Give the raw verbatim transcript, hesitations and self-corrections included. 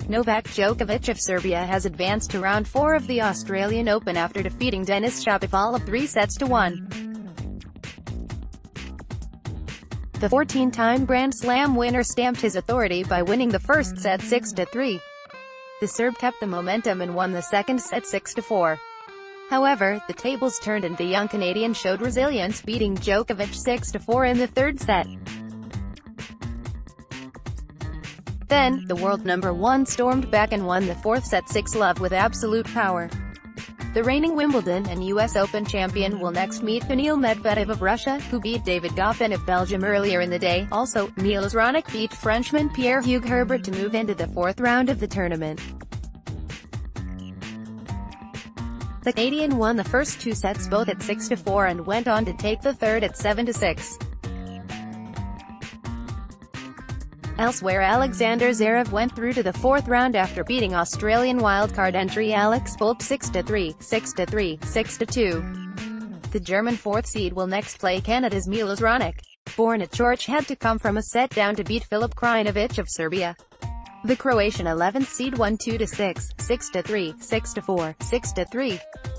Novak Djokovic of Serbia has advanced to round four of the Australian Open after defeating Denis Shapovalov three sets to one. The fourteen-time Grand Slam winner stamped his authority by winning the first set six to three. The Serb kept the momentum and won the second set six to four. However, the tables turned and the young Canadian showed resilience, beating Djokovic six to four in the third set. Then, the world number one stormed back and won the fourth set six love with absolute power. The reigning Wimbledon and U S Open champion will next meet Daniil Medvedev of Russia, who beat David Goffin of Belgium earlier in the day. Also, Milos Raonic beat Frenchman Pierre-Hugues Herbert to move into the fourth round of the tournament. The Canadian won the first two sets both at six to four and went on to take the third at seven to six. Elsewhere, Alexander Zverev went through to the fourth round after beating Australian wildcard entry Alex Pope six to three, six to three, six to two. The German fourth seed will next play Canada's Milos Raonic, born at George, had to come from a set down to beat Filip Krajinovic of Serbia. The Croatian eleventh seed won two to six, six to three, six to four, six to three.